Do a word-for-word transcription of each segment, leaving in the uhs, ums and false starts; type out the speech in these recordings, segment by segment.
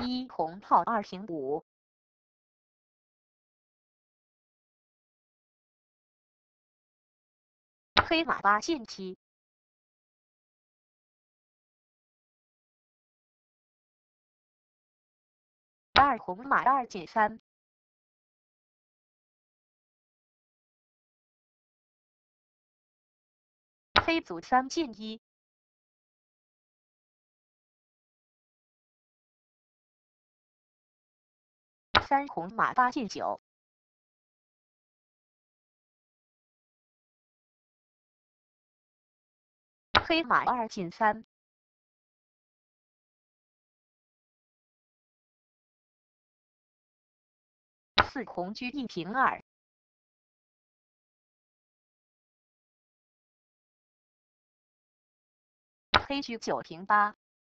一红炮二平五。黑马八进七。二红马二进三。黑卒三进一。三红马八进九。黑马二进三。四红车一平二。黑车九平八。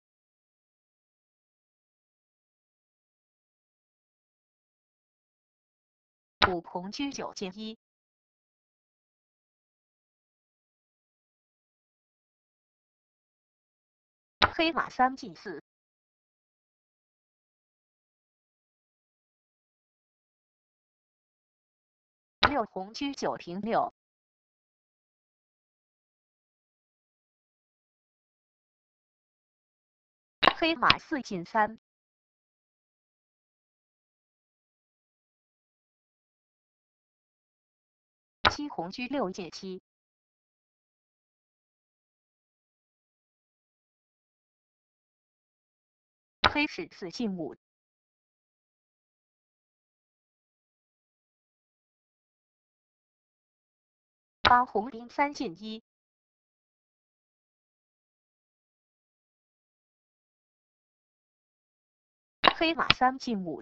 五红车九进一。黑马三进四。六红车九平六。黑马四进三。七红车六进七。黑士四进五。八红兵三进一。黑马三进五。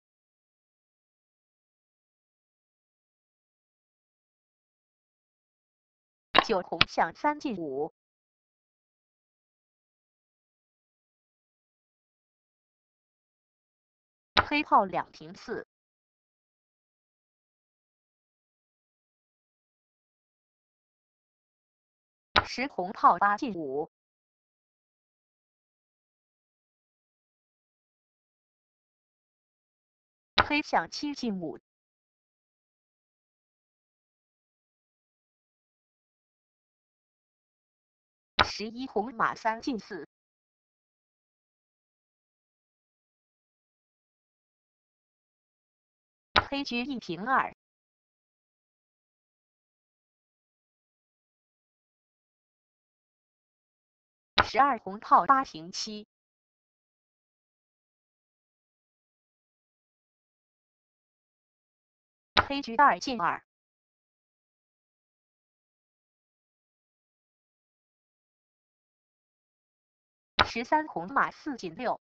九红象三进五。黑炮两平四。十红炮八进五。黑象七进五。十一红马三进四。黑车一平二。十二红炮八平七。黑车二进二。十三红马四进六。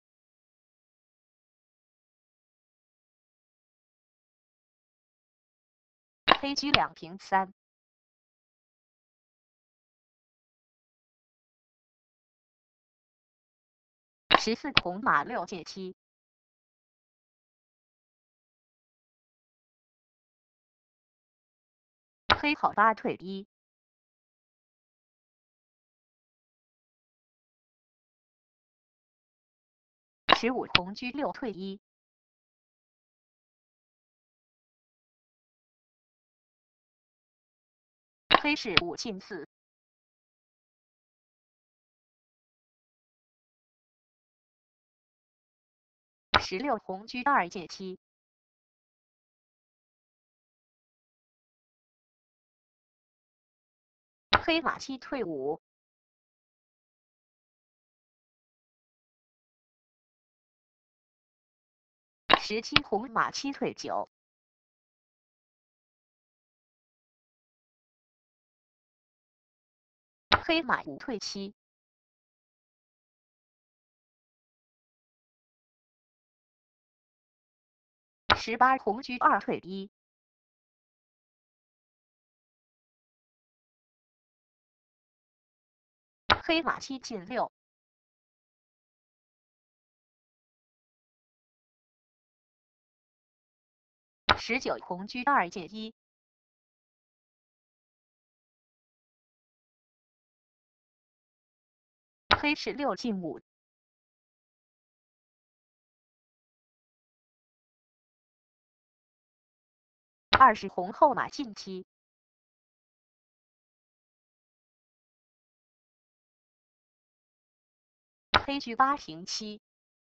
黑车两平三。十四红马六进七。黑炮八退一。十五红车六退一。黑士五进四。十六红车二进七。黑马七退五。十七红马七退九。黑马五退七。十八红车二退一。黑马七进六。十九红车二进一。黑士六进五。 二是红后马进七，黑车八平七，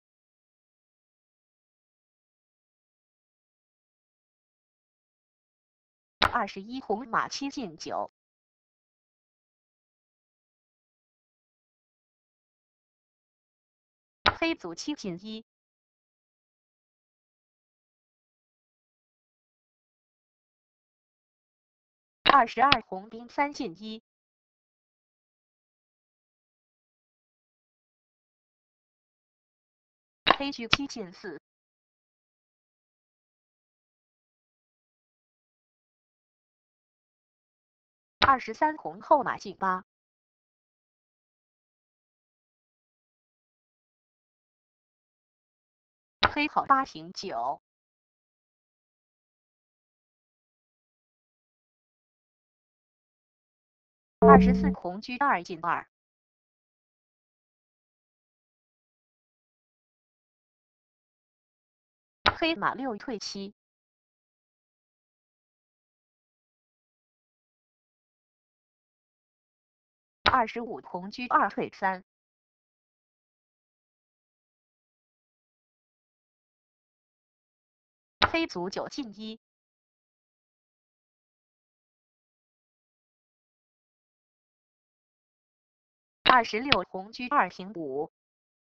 二十一红马七进九，黑卒七进一，二十二红兵三进一，黑车七进四，二十三红后马进八，黑好八平九，二十四红车二进二，黑马六退七，二十五红车二退三，黑卒九进一，二十六红车二平五，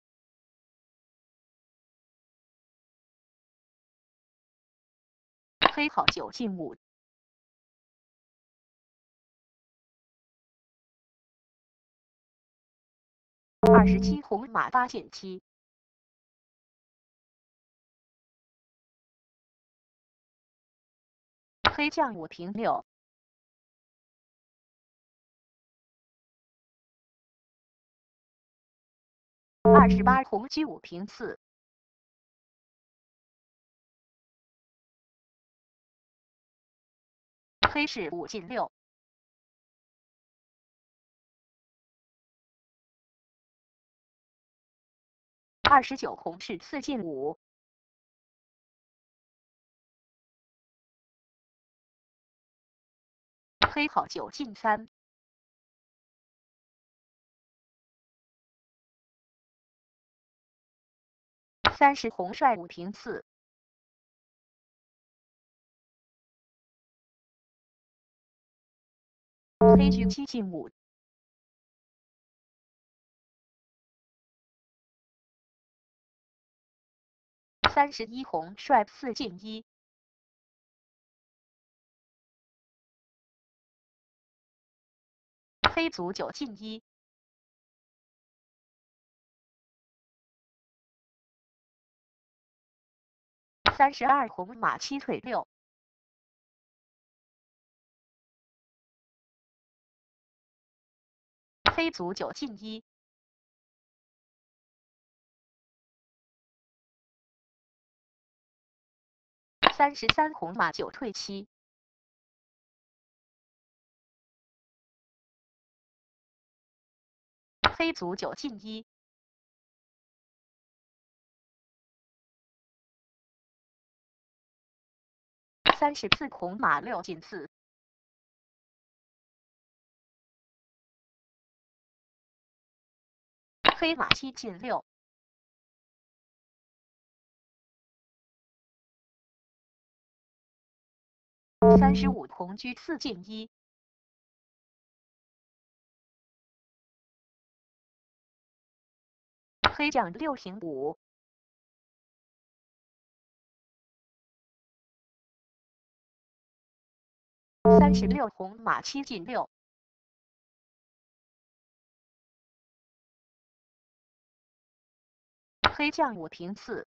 黑好九进五，二十七红马八进七，黑将五平六，二十八红车五平四，黑是五进六，二十九红是四进五，黑好九进三，三十红帅五平四，黑车七进五，三十一红帅四进一，黑卒九进一，三十二红马七退六，黑卒九进一，三十三红马九退七，黑卒九进一，三十四红马六进四，黑马七进六，三十五红车四进一，黑将六平五，三十六红马七进六，黑将五平四，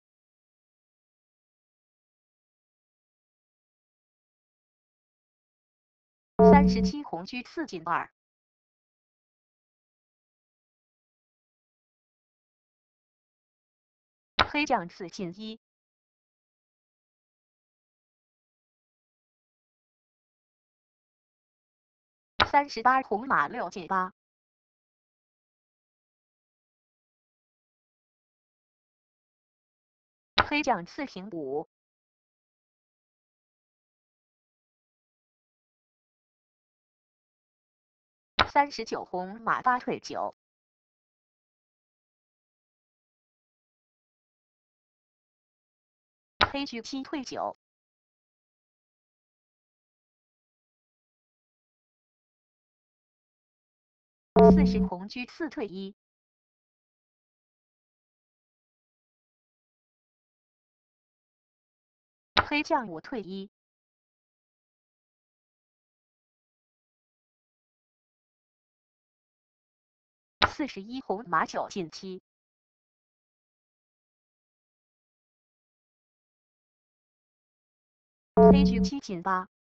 三十七红车四进二，黑将四进一，三十八红马六进八，黑将四平五， 三十九红马八退九。黑车七退九。四十红车四退一。黑将五退一。四十一红马九进七。黑车七进八。